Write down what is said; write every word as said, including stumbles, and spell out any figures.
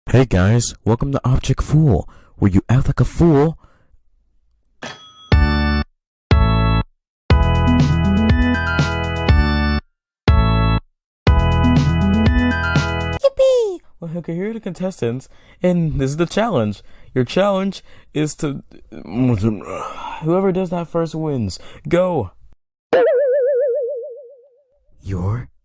Hey guys, welcome to Object Fool, where you act like a fool. Yippee! Well, okay, here are the contestants, and this is the challenge. Your challenge is to... Whoever does that first wins. Go! You're